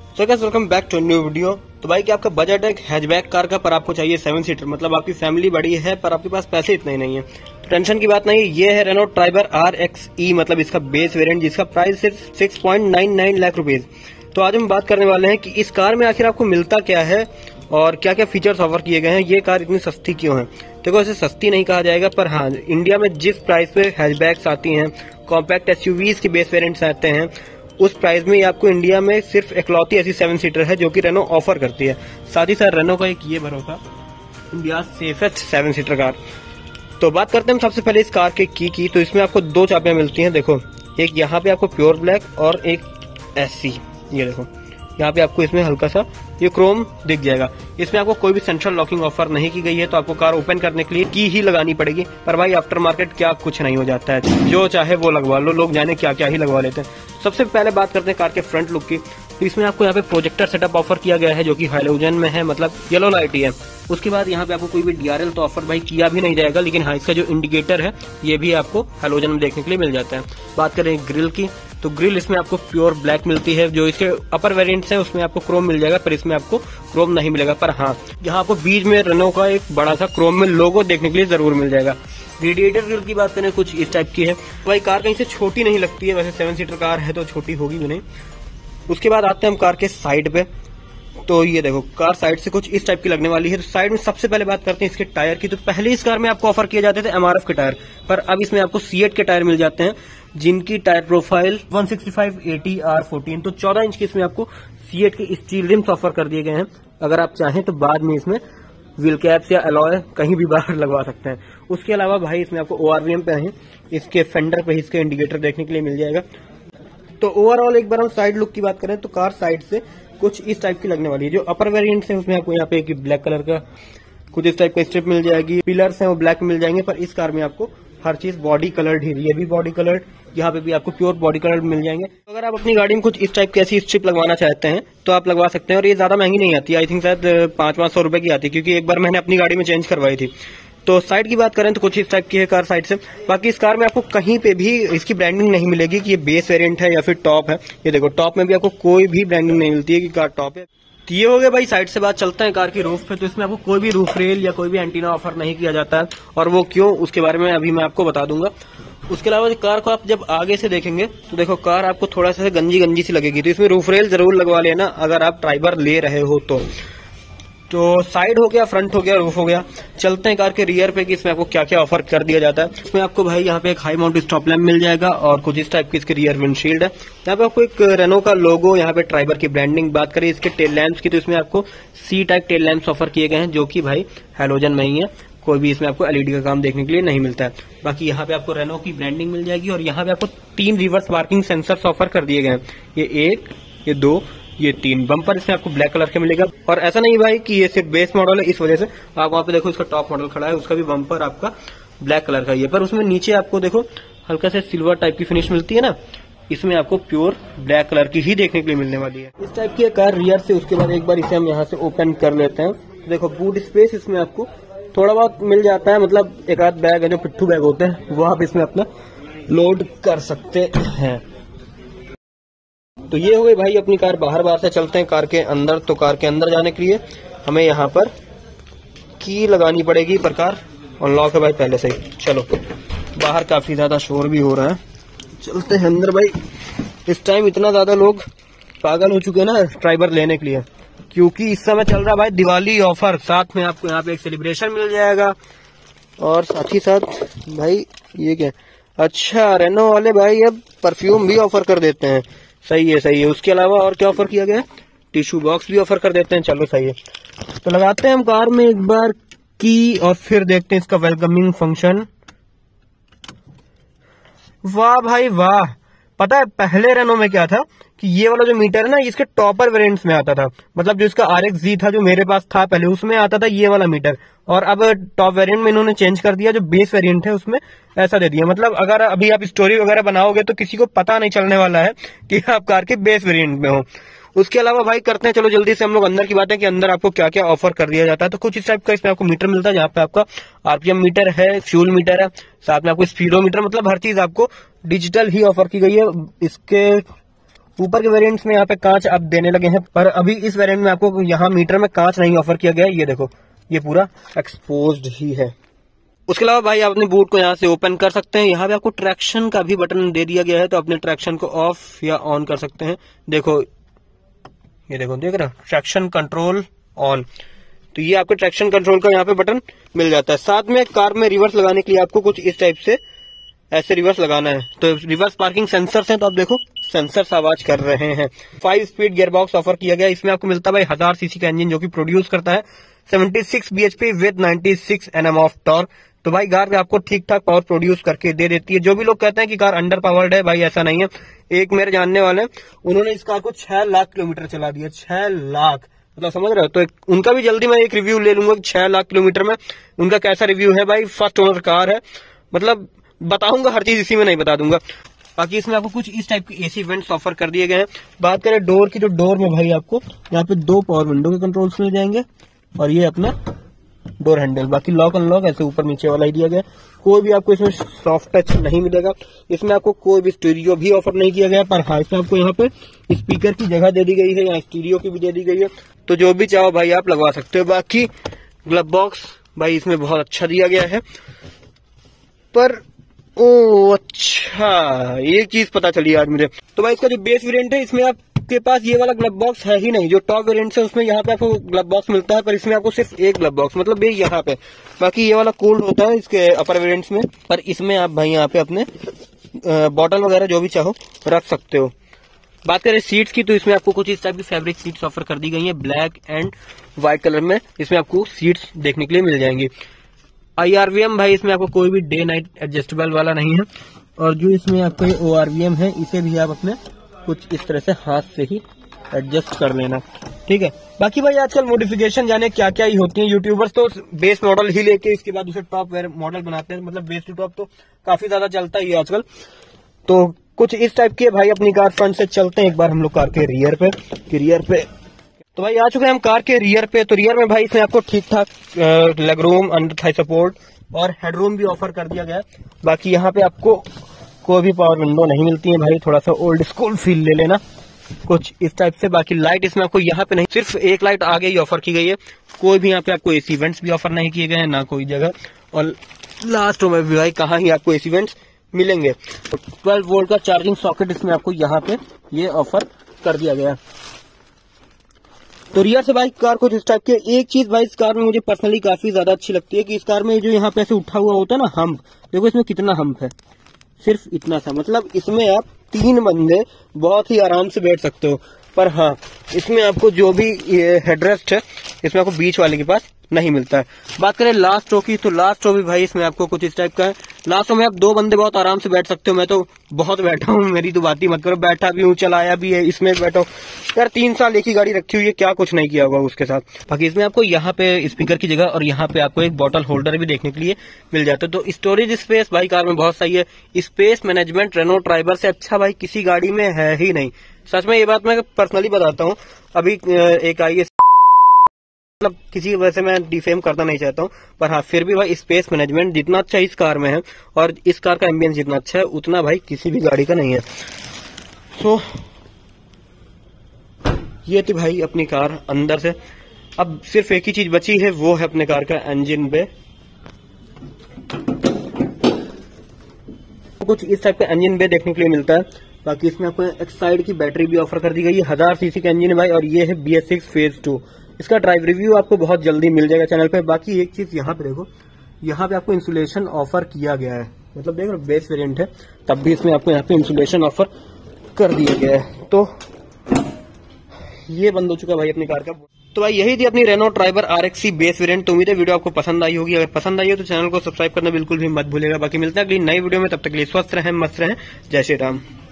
So guys welcome back to new video. तो भाई क्या आपका बजट है हैचबैक कार का पर आपको चाहिए 7 सीटर, मतलब आपकी फैमिली बड़ी है पर आपके पास पैसे इतने ही नहीं है, तो टेंशन की बात नहीं। ये है रेनो ट्राइबर RXE, मतलब इसका बेस वेरिएंट जिसका प्राइस सिर्फ 6.99 लाख रुपीज। तो आज हम बात करने वाले हैं कि इस कार में आखिर आपको मिलता क्या है और क्या क्या फीचर्स ऑफर किए गए हैं, ये कार इतनी सस्ती क्यों है। देखो इसे सस्ती नहीं कहा जाएगा, पर हाँ इंडिया में जिस प्राइस पे हैचबैक्स आती हैं, कॉम्पैक्ट एसयूवीज के बेस वेरिएंट्स आते हैं, उस प्राइस में आपको इंडिया में सिर्फ इकलौती ऐसी 7 सीटर है जो कि रेनो ऑफर करती है। साथ ही साथ रेनो का एक ये भरोसा, इंडिया सेफेस्ट 7 सीटर कार। तो बात करते हैं हम सबसे पहले इस कार के की। तो इसमें आपको 2 चाबियां मिलती हैं। देखो एक यहाँ पे आपको प्योर ब्लैक और एक SC। ये देखो यहाँ पे आपको इसमें हल्का सा ये क्रोम दिख जाएगा। इसमें आपको कोई भी सेंट्रल लॉकिंग ऑफर नहीं की गई है, तो आपको कार ओपन करने के लिए की ही लगानी पड़ेगी। पर भाई आफ्टर मार्केट क्या कुछ नहीं हो जाता है, जो चाहे वो लगवा लो, लोग जाने क्या क्या ही लगवा लेते हैं। सबसे पहले बात करते हैं कार के फ्रंट लुक की। तो इसमें आपको यहाँ पे प्रोजेक्टर सेटअप ऑफर किया गया है जो कि हैलोजन में है, मतलब येलो लाइट ही है। उसके बाद यहाँ पे आपको कोई भी DRL तो ऑफर भाई किया भी नहीं जाएगा, लेकिन हाँ इसका जो इंडिकेटर है ये भी आपको हैलोजन में देखने के लिए मिल जाता है। बात करें ग्रिल की, तो ग्रिल इसमें आपको प्योर ब्लैक मिलती है। जो इसके अपर वेरिएंट्स हैं उसमें आपको क्रोम मिल जाएगा, पर इसमें आपको क्रोम नहीं मिलेगा। पर हाँ यहाँ आपको बीच में रेनो का एक बड़ा सा क्रोम में लोगो देखने के लिए जरूर मिल जाएगा। रेडिएटर ग्रिल की बात करें कुछ इस टाइप की है। भाई कार कहीं से छोटी नहीं लगती है, वैसे 7 सीटर कार है तो छोटी होगी भी नहीं। उसके बाद आते हैं हम कार के साइड पे। तो ये देखो कार साइड से कुछ इस टाइप की लगने वाली है। तो साइड में सबसे पहले बात करते हैं इसके टायर की। तो पहले इस कार में आपको ऑफर किए जाते थे MRF के टायर, पर अब इसमें आपको सीएट के टायर मिल जाते हैं, जिनकी टायर प्रोफाइल 165/80R14। तो 14 इंच की इसमें आपको सीएट के स्टील रिम्स ऑफर कर दिए गए हैं। अगर आप चाहें तो बाद में इसमें व्हील कैप्स या अलॉय कहीं भी बाहर लगवा सकते हैं। उसके अलावा भाई इसमें आपको ORVM पे है, इसके फेंडर पे इसके इंडिकेटर देखने के लिए मिल जाएगा। तो ओवरऑल एक बार हम साइड लुक की बात करें तो कार साइड से कुछ इस टाइप की लगने वाली है। जो अपर वेरिएंट है उसमें आपको यहाँ पे एक ब्लैक कलर का कुछ इस टाइप का स्ट्रिप मिल जाएगी। पिलर्स हैं वो ब्लैक मिल जाएंगे, पर इस कार में आपको हर चीज बॉडी कलर्ड ही, ये भी बॉडी कलर्ड, यहाँ पे भी आपको प्योर बॉडी कलर मिल जाएंगे। तो अगर आप अपनी गाड़ी में कुछ इस टाइप की ऐसी स्ट्रिप लगवाना चाहते हैं तो आप लगवा सकते हैं, और ये ज्यादा महंगी नहीं आती। आई थिंक शायद 500-500 रुपए की आती है, क्योंकि एक बार मैंने अपनी गाड़ी में चेंज करवाई थी। तो साइड की बात करें तो कुछ इस टाइप की है कार साइड से। बाकी इस कार में आपको कहीं पे भी इसकी ब्रांडिंग नहीं मिलेगी कि ये बेस वेरिएंट है या फिर टॉप है। ये देखो टॉप में भी आपको कोई भी ब्रांडिंग नहीं मिलती है कि कार टॉप है। तो ये हो गया भाई साइड से बात। चलते हैं कार की रूफ पे। तो इसमें आपको कोई भी रूफ रेल या कोई भी एंटीना ऑफर नहीं किया जाता है, और वो क्यों उसके बारे में अभी मैं आपको बता दूंगा। उसके अलावा कार को आप जब आगे से देखेंगे तो देखो कार आपको थोड़ा सा गंजी गंजी सी लगेगी, तो इसमें रूफ रेल जरूर लगवा लेना अगर आप ट्राइबर ले रहे हो तो साइड हो गया, फ्रंट हो गया, रूफ हो गया। चलते हैं कार के रियर पे कि इसमें आपको क्या क्या ऑफर कर दिया जाता है। इसमें आपको भाई यहाँ पे एक हाई माउंट स्टॉप लैम्प मिल जाएगा और कुछ इस टाइप की इसके रियर विंडशील्ड है। यहाँ पे आपको एक रेनो का लोगो, यहाँ पे ट्राइबर की ब्रांडिंग। बात करें इसके टेल लैंप्स की तो इसमें आपको C type tail lamps offer किए गए हैं, जो कि भाई हैलोजन में ही है, कोई भी इसमें आपको LED का काम देखने के लिए नहीं मिलता है। बाकी यहाँ पे आपको रेनो की ब्रांडिंग मिल जाएगी, और यहाँ पे आपको 3 रिवर्स पार्किंग सेंसर्स ऑफर कर दिए गए हैं। ये 1, ये 2, ये 3। बम्पर इसमें आपको ब्लैक कलर का मिलेगा, और ऐसा नहीं भाई कि ये सिर्फ बेस मॉडल है इस वजह से। आप वहाँ पे देखो इसका टॉप मॉडल खड़ा है, उसका भी बम्पर आपका ब्लैक कलर का ही है, पर उसमें नीचे आपको देखो हल्का से सिल्वर टाइप की फिनिश मिलती है ना, इसमें आपको प्योर ब्लैक कलर की ही देखने के लिए मिलने वाली है। इस टाइप की कार रियर से। उसके बाद एक बार इसे हम यहाँ से ओपन कर लेते हैं। तो देखो बूट स्पेस इसमें आपको थोड़ा बहुत मिल जाता है, मतलब एक आध बैग है जो पिट्ठू बैग होते हैं वो आप इसमें अपना लोड कर सकते हैं। तो ये हो गई भाई अपनी कार बाहर से। चलते हैं कार के अंदर। तो कार के अंदर जाने के लिए हमें यहाँ पर की लगानी पड़ेगी, पर कार अनलॉक है भाई पहले से ही। चलो बाहर काफी ज्यादा शोर भी हो रहा है, चलते हैं अंदर भाई। इस टाइम इतना ज्यादा लोग पागल हो चुके हैं ना ट्राइबर लेने के लिए, क्योंकि इस समय चल रहा है भाई दिवाली ऑफर। साथ में आपको यहाँ पे एक सेलिब्रेशन मिल जाएगा, और साथ ही साथ भाई ये क्या, अच्छा रेनो वाले भाई अब परफ्यूम भी ऑफर कर देते हैं। सही है सही है। उसके अलावा और क्या ऑफर किया गया है, टिश्यू बॉक्स भी ऑफर कर देते हैं। चलो सही है। तो लगाते हैं हम कार में एक बार की, और फिर देखते हैं इसका वेलकमिंग फंक्शन। वाह भाई वाह। पता है पहले रेनो में क्या था कि ये वाला जो मीटर है ना, इसके टॉपर वेरिएंट्स में आता था, मतलब जो इसका RXZ था जो मेरे पास था पहले, उसमें आता था ये वाला मीटर, और अब टॉप वेरिएंट में इन्होंने चेंज कर दिया, जो बेस वेरिएंट है उसमें ऐसा दे दिया। मतलब अगर अभी आप स्टोरी वगैरह बनाओगे तो किसी को पता नहीं चलने वाला है कि आप कार के बेस वेरिएंट में हो। उसके अलावा भाई करते हैं, चलो जल्दी से हम लोग अंदर की बात है कि अंदर आपको क्या क्या ऑफर कर दिया जाता है। तो कुछ इस टाइप का इसमें आपको मीटर मिलता है, जहाँ पे आपका RPM मीटर है, फ्यूल मीटर है, साथ में आपको स्पीडोमीटर, मतलब हर चीज आपको डिजिटल ही ऑफर की गई है। इसके ऊपर के वेरिएंट्स में यहाँ पे कांच अब देने लगे हैं, पर अभी इस वेरिएंट में आपको यहाँ मीटर में कांच नहीं ऑफर किया गया है। ये देखो, ये पूरा एक्सपोज्ड ही है। उसके अलावा भाई आप अपने बूट को यहाँ से ओपन कर सकते हैं। यहाँ पे आपको ट्रैक्शन का भी बटन दे दिया गया है, तो अपने ट्रैक्शन को ऑफ या ऑन कर सकते हैं। देखो, ये देखो, देख रहे हो, ट्रैक्शन कंट्रोल ऑन। तो ये आपके ट्रैक्शन कंट्रोल का यहाँ पे बटन मिल जाता है। साथ में कार में रिवर्स लगाने के लिए आपको कुछ इस टाइप से ऐसे रिवर्स लगाना है। तो रिवर्स पार्किंग सेंसर्स हैं, तो आप देखो सेंसर्स आवाज कर रहे हैं। 5 स्पीड गियर बॉक्स ऑफर किया गया। इसमें आपको मिलता है भाई 1000 सीसी का इंजन, जो कि प्रोड्यूस करता है 76 bhp with 96 Nm of torque. तो भाई कार आपको ठीक ठाक पावर प्रोड्यूस करके दे देती है। जो भी लोग कहते हैं कि कार अंडर पावर्ड है, भाई ऐसा नहीं है। एक मेरे जानने वाले, उन्होंने इस कार को 6 लाख किलोमीटर चला दिया। 6 लाख, मतलब समझ रहे हो। तो उनका भी जल्दी मैं एक रिव्यू ले लूंगा कि 6 लाख किलोमीटर में उनका कैसा रिव्यू है। भाई फर्स्ट ओनर कार है, मतलब बताऊंगा हर चीज, इसी में नहीं बता दूंगा। बाकी इसमें आपको कुछ इस टाइप के एसी वेंट्स ऑफर कर दिए गए हैं। बात करें डोर की, तो डोर में भाई आपको यहाँ पे 2 पावर विंडो के कंट्रोल्स मिल जाएंगे और ये अपना डोर हैंडल। बाकी लॉक अनलॉक ऐसे ऊपर नीचे वाला ही दिया गया। कोई भी आपको इसमें सॉफ्ट टच नहीं मिलेगा। इसमें आपको कोई भी स्टीरियो भी ऑफर नहीं किया गया, पर हाँ, इसमें आपको यहाँ पे स्पीकर की जगह दे दी गई है, यहाँ स्टीरियो की भी दे दी गई है। तो जो भी चाहो भाई आप लगवा सकते हो। बाकी ग्लव बॉक्स भाई इसमें बहुत अच्छा दिया गया है। पर ओ अच्छा, एक चीज पता चली आज मुझे। तो भाई इसका जो बेस वेरिएंट है, इसमें आपके पास ये वाला ग्लव बॉक्स है ही नहीं। जो टॉप वेरिएंट है उसमें यहाँ पे आपको ग्लव बॉक्स मिलता है, पर इसमें आपको सिर्फ एक ग्लव बॉक्स, मतलब ये यहाँ पे। बाकी ये वाला कोल्ड होता है इसके अपर वेरिएंट्स में, पर इसमें आप भाई यहाँ पे अपने बॉटल वगैरह जो भी चाहो रख सकते हो। बात करें सीट्स की, तो इसमें आपको कुछ इस टाइप की फैब्रिक सीट्स ऑफर कर दी गई है, ब्लैक एंड व्हाइट कलर में। इसमें आपको सीट्स देखने के लिए मिल जाएंगी। IRVM भाई इसमें आपको कोई भी डे नाइट एडजस्टेबल वाला नहीं है। और जो इसमें आपका ये ORVM है, इसे भी आप अपने कुछ इस तरह से हाथ से ही एडजस्ट कर लेना, ठीक है। बाकी भाई आजकल मॉडिफिकेशन जाने क्या क्या ही होती है। यूट्यूबर्स तो बेस मॉडल ही लेके इसके बाद उसे टॉप मॉडल बनाते हैं, मतलब बेस टू टॉप तो काफी ज्यादा चलता ही है आजकल। तो कुछ इस टाइप के भाई अपनी कार फ्रंट से चलते हैं एक बार हम लोग कार के रियर पे। तो भाई आ चुके हैं हम कार के रियर पे। तो रियर में भाई इसमें आपको ठीक ठाक leg room, under thigh support और हेडरूम भी ऑफर कर दिया गया है। बाकी यहाँ पे आपको कोई भी पावर विंडो नहीं मिलती है भाई, थोड़ा सा ओल्ड स्कूल फील ले लेना कुछ इस टाइप से। बाकी लाइट इसमें आपको यहाँ पे नहीं, सिर्फ एक लाइट आगे ही ऑफर की गई है। कोई भी यहाँ पे आपको एसी वेंट्स भी ऑफर नहीं किए गए हैं, ना कोई जगह। और लास्ट में भी भाई कहाँ ही आपको एसी वेंट्स मिलेंगे। 12 वोल्ट का चार्जिंग सॉकेट इसमें आपको यहाँ पे ये ऑफर कर दिया गया। तो रियर से भाई कार कुछ इस टाइप के। एक चीज भाई इस कार में मुझे पर्सनली काफी ज्यादा अच्छी लगती है कि इस कार में जो यहाँ पे ऐसे उठा हुआ होता है ना हम्प, देखो इसमें कितना हम्प है, सिर्फ इतना सा। मतलब इसमें आप 3 बंदे बहुत ही आराम से बैठ सकते हो। पर हाँ, इसमें आपको जो भी हेडरेस्ट है, इसमें आपको बीच वाले के पास नहीं मिलता है। बात करें लास्ट रो की, तो लास्ट रो भी भाई इसमें आपको कुछ इस टाइप का है। लास्ट रो में आप 2 बंदे बहुत आराम से बैठ सकते हो। मैं तो बहुत बैठा हूँ, मेरी तो बात ही मत करो। बैठा भी हूँ, चलाया भी है, इसमें बैठा हूँ यार। 3 साल एक ही गाड़ी रखी हुई है, क्या कुछ नहीं किया होगा उसके साथ। बाकी इसमें आपको यहाँ पे स्पीकर की जगह और यहाँ पे आपको एक बॉटल होल्डर भी देखने के लिए मिल जाता है। तो स्टोरेज स्पेस भाई कार में बहुत सही है। स्पेस मैनेजमेंट रेनो ट्राइबर से अच्छा भाई किसी गाड़ी में है ही नहीं। सच में ये बात मैं पर्सनली बताता हूँ। अभी एक आई है, मतलब किसी वजह से मैं डिफेम करना नहीं चाहता हूँ, पर हाँ फिर भी भाई स्पेस मैनेजमेंट जितना अच्छा इस कार में है और इस कार का एम्बियंस जितना अच्छा है, उतना भाई किसी भी गाड़ी का नहीं है। सो ये थी भाई अपनी कार अंदर से। अब सिर्फ एक ही चीज बची है, वो है अपने कार का इंजन बे। कुछ इस टाइप का इंजन बे देखने के लिए मिलता है। बाकी इसमें आपको एक साइड की बैटरी भी ऑफर कर दी गई है। 1000 सीसी का इंजन है भाई, और ये है BS6 फेज 2। इसका ड्राइव रिव्यू आपको बहुत जल्दी मिल जाएगा चैनल पे। बाकी एक चीज यहाँ पे देखो, यहाँ पे आपको इंसुलेशन ऑफर किया गया है। मतलब देख लो बेस वेरिएंट है, तब भी इसमें आपको यहाँ पे इंसुलेशन ऑफर कर दिया गया है। तो ये बंद हो चुका भाई अपनी कार का। तो भाई यही थी अपनी Renault Triber RXE base variant. तो उम्मीद है वीडियो आपको पसंद आई होगी। अगर पसंद आई हो तो चैनल को सब्सक्राइब करना बिल्कुल भी मत भूलिएगा। बाकी मिलते हैं अगली नई वीडियो में, तब तक के लिए स्वस्थ रहें, मस्त रहें। जय श्री राम।